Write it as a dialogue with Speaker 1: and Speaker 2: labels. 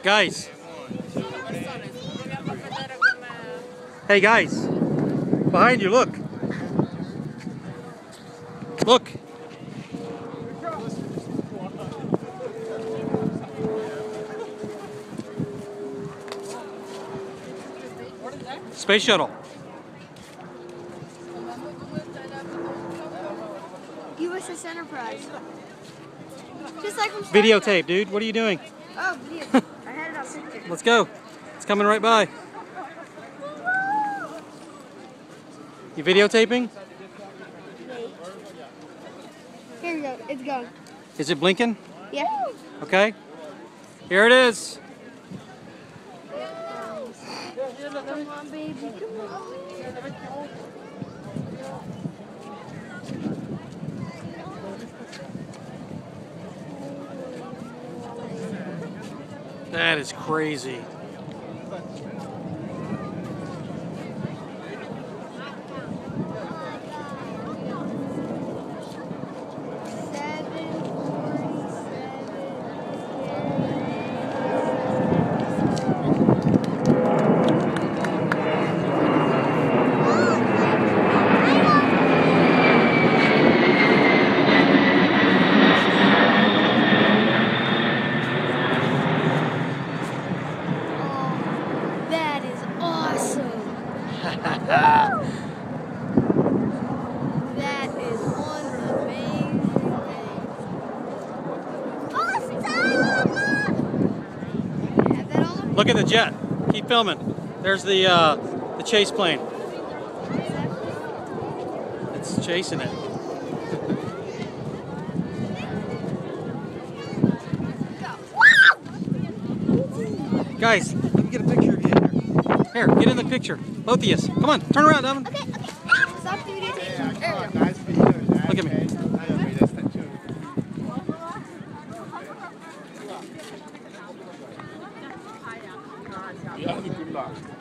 Speaker 1: Guys. Hey guys. Behind you, look. Look. Space shuttle.
Speaker 2: USS Enterprise. Just like from
Speaker 1: Videotape, dude. What are you doing?
Speaker 2: Oh, video. I had it on picture.
Speaker 1: Let's go. It's coming right by. You videotaping?
Speaker 2: Here we go. It's going.
Speaker 1: Is it blinking?
Speaker 2: Yeah.
Speaker 1: Okay. Here it is.
Speaker 2: Come on, baby. Come on.
Speaker 1: That is crazy.
Speaker 2: That is awesome. That is one amazing thing.
Speaker 1: Look at the jet. Keep filming. There's the chase plane. It's chasing it. Guys, let me get a picture of you here. Here, get in the picture. Both of you. Come on, turn around, Devin.
Speaker 2: Okay. Stop the videotape.
Speaker 1: Look at me.
Speaker 3: Ja, good luck.